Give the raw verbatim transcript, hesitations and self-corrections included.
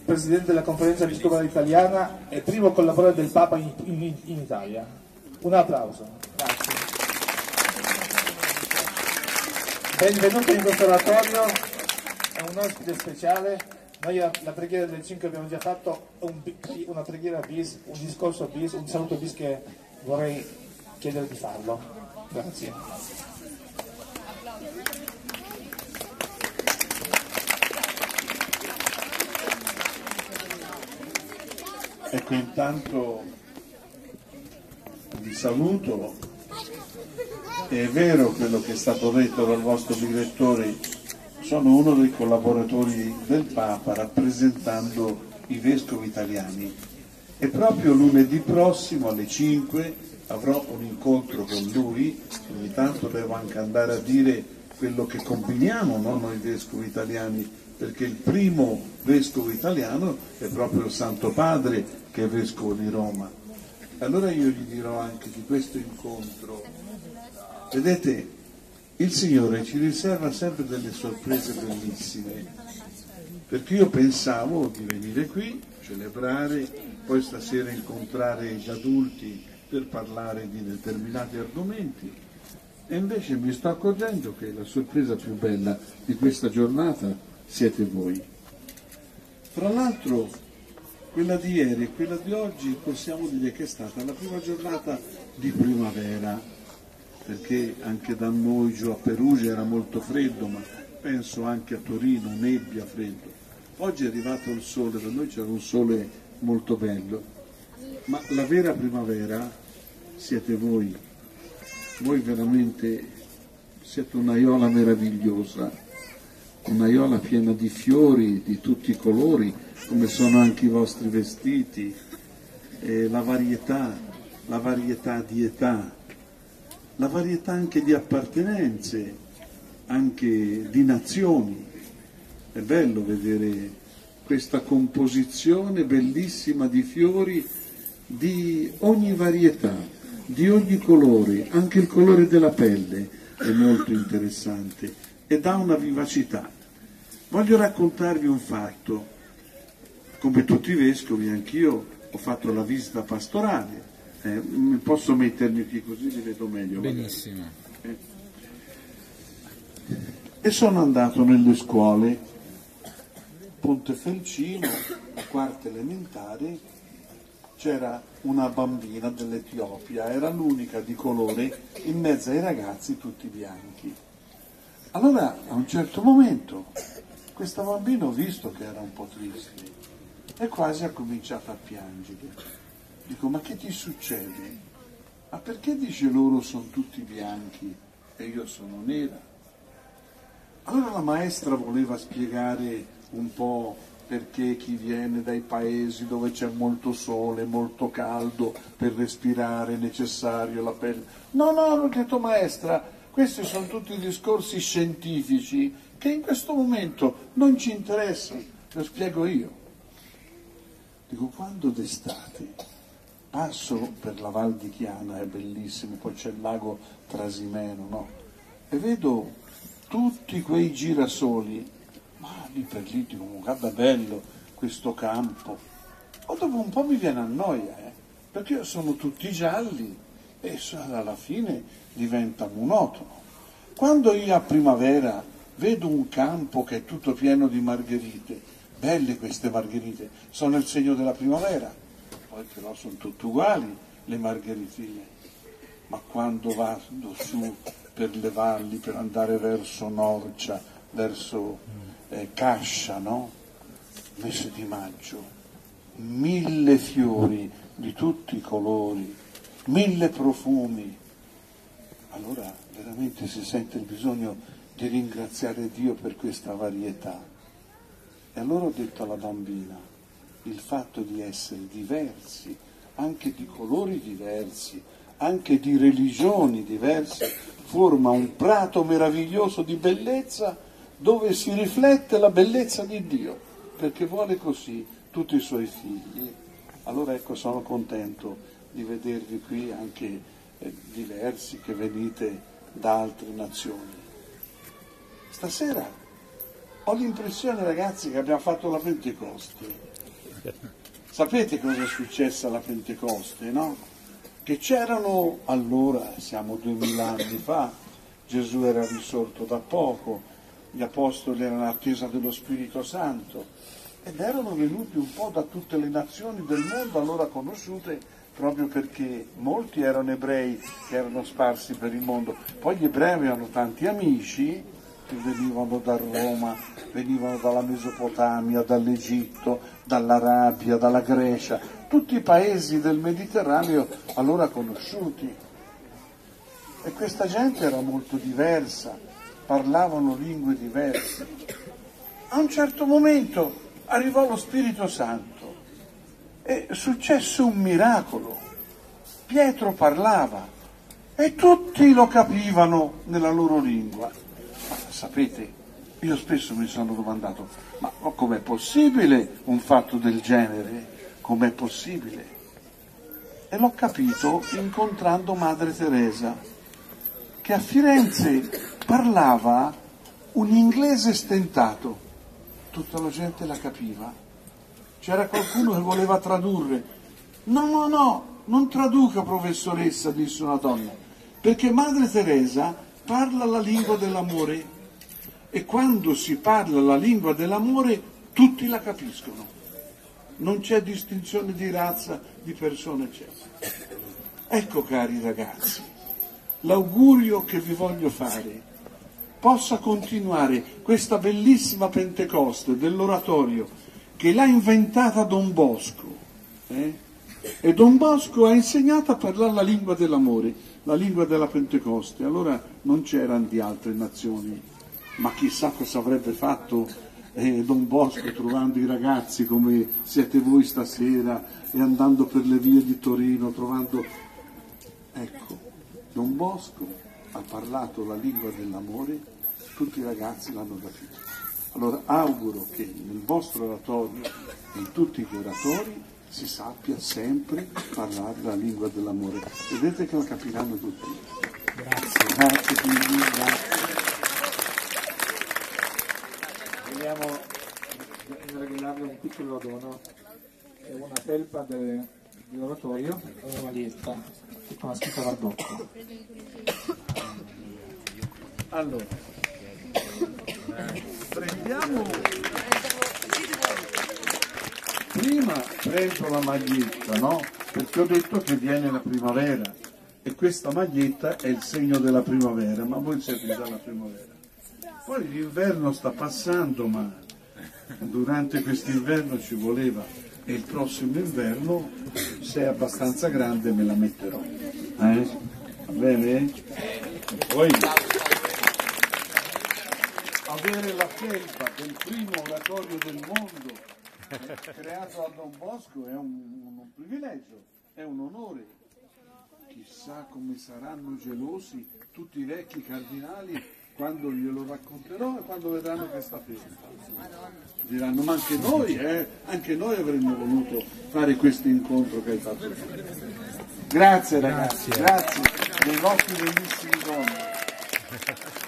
presidente della conferenza episcopale italiana e primo collaboratore del Papa in, in, in Italia. Un applauso. Grazie. Benvenuto in questo oratorio, è un ospite speciale. Noi la preghiera del cinque abbiamo già fatto, un, una preghiera bis, un discorso bis, un saluto bis che vorrei chiedere di farlo. Grazie. Ecco, intanto vi saluto. È vero quello che è stato detto dal vostro direttore, sono uno dei collaboratori del Papa rappresentando i vescovi italiani e proprio lunedì prossimo alle cinque avrò un incontro con lui. Ogni tanto devo anche andare a dire quello che combiniamo, no? Noi vescovi italiani, perché il primo vescovo italiano è proprio il Santo Padre, che è vescovo di Roma. Allora io gli dirò anche di questo incontro. Vedete, il Signore ci riserva sempre delle sorprese bellissime, perché io pensavo di venire qui, celebrare, poi stasera incontrare gli adulti per parlare di determinati argomenti, e invece mi sto accorgendo che la sorpresa più bella di questa giornata siete voi. Fra l'altro, quella di ieri e quella di oggi possiamo dire che è stata la prima giornata di primavera, perché anche da noi giù a Perugia era molto freddo, ma penso anche a Torino, nebbia, freddo. Oggi è arrivato il sole, per noi c'era un sole molto bello, ma la vera primavera siete voi. Voi veramente siete un'aiola meravigliosa, un'aiola piena di fiori di tutti i colori, come sono anche i vostri vestiti, e la varietà, la varietà di età, la varietà anche di appartenenze, anche di nazioni. È bello vedere questa composizione bellissima di fiori di ogni varietà, di ogni colore, anche il colore della pelle è molto interessante e dà una vivacità. Voglio raccontarvi un fatto. Come tutti i vescovi, anch'io ho fatto la visita pastorale. Eh, posso mettermi qui così vi vedo meglio? Benissimo. Eh. E sono andato nelle scuole, Pontefelcino, a quarta elementare, c'era una bambina dell'Etiopia, era l'unica di colore in mezzo ai ragazzi tutti bianchi. Allora a un certo momento questa bambina, ho visto che era un po' triste e quasi ha cominciato a piangere. Dico, ma che ti succede? Ma perché dice loro sono tutti bianchi e io sono nera? Allora la maestra voleva spiegare un po' perché chi viene dai paesi dove c'è molto sole, molto caldo, per respirare è necessario la pelle. No, no, ho detto maestra, questi sono tutti discorsi scientifici che in questo momento non ci interessano, lo spiego io. Dico, quando d'estate passo per la Val di Chiana, è bellissimo, poi c'è il lago Trasimeno, no? E vedo tutti quei girasoli, ma lì per lì dico, guarda bello questo campo. O dopo un po' mi viene a noia, eh? Perché sono tutti gialli e alla fine diventa monotono. Quando io a primavera vedo un campo che è tutto pieno di margherite, belle queste margherite, sono il segno della primavera. Poi però sono tutte uguali le margheritine, ma quando vado su per le valli, per andare verso Norcia, verso eh, Cascia, no? Mese di maggio, mille fiori di tutti i colori, mille profumi, allora veramente si sente il bisogno di ringraziare Dio per questa varietà. E allora ho detto alla bambina, il fatto di essere diversi, anche di colori diversi, anche di religioni diverse, forma un prato meraviglioso di bellezza dove si riflette la bellezza di Dio, perché vuole così tutti i suoi figli. Allora ecco, sono contento di vedervi qui anche eh, diversi, che venite da altre nazioni. Stasera Ho l'impressione, ragazzi, che abbiamo fatto la Pentecoste. Sapete cosa è successo alla Pentecoste, no? Che c'erano allora, siamo duemila anni fa, Gesù era risorto da poco, gli apostoli erano in attesa dello Spirito Santo ed erano venuti un po' da tutte le nazioni del mondo allora conosciute, proprio perché molti erano ebrei che erano sparsi per il mondo. Poi gli ebrei avevano tanti amici che venivano da Roma, venivano dalla Mesopotamia, dall'Egitto, dall'Arabia, dalla Grecia, tutti i paesi del Mediterraneo allora conosciuti. E questa gente era molto diversa, parlavano lingue diverse. A un certo momento arrivò lo Spirito Santo e successe un miracolo. Pietro parlava e tutti lo capivano nella loro lingua. Ma sapete, io spesso mi sono domandato, ma com'è possibile un fatto del genere? Com'è possibile? E l'ho capito incontrando Madre Teresa, che a Firenze parlava un inglese stentato. Tutta la gente la capiva. C'era qualcuno che voleva tradurre. No, no, no, non traduca, professoressa, disse una donna, perché Madre Teresa parla la lingua dell'amore e quando si parla la lingua dell'amore tutti la capiscono, non c'è distinzione di razza, di persone, eccetera. Ecco, cari ragazzi, l'augurio che vi voglio fare: possa continuare questa bellissima Pentecoste dell'oratorio che l'ha inventata Don Bosco, eh? E Don Bosco ha insegnato a parlare la lingua dell'amore, la lingua della Pentecoste. Allora non c'erano di altre nazioni, ma chissà cosa avrebbe fatto eh, Don Bosco trovando i ragazzi come siete voi stasera e andando per le vie di Torino trovando... Ecco, Don Bosco ha parlato la lingua dell'amore, tutti i ragazzi l'hanno capito. Allora auguro che nel vostro oratorio e in tutti gli oratori si sappia sempre parlare la lingua dell'amore. Vedete che lo capiranno tutti. Grazie. Grazie, quindi, grazie. Vogliamo regalarle un piccolo dono, è una felpa de, dell'oratorio, una maglietta, con la scritta Barbocco. Allora, prendiamo... Prima prendo la maglietta, no? Perché ho detto che viene la primavera e questa maglietta è il segno della primavera, ma voi siete già la primavera. Poi l'inverno sta passando, ma durante quest'inverno ci voleva, e il prossimo inverno, se è abbastanza grande, me la metterò. Eh? Va bene? E poi avere la felpa del primo oratorio del mondo creato a Don Bosco è un, un privilegio, è un onore. Chissà come saranno gelosi tutti i vecchi cardinali quando glielo racconterò e quando vedranno questa festa. Diranno, ma anche noi, eh, anche noi avremmo voluto fare questo incontro che hai fatto. Grazie ragazzi, grazie, grazie dei vostri bellissimi doni.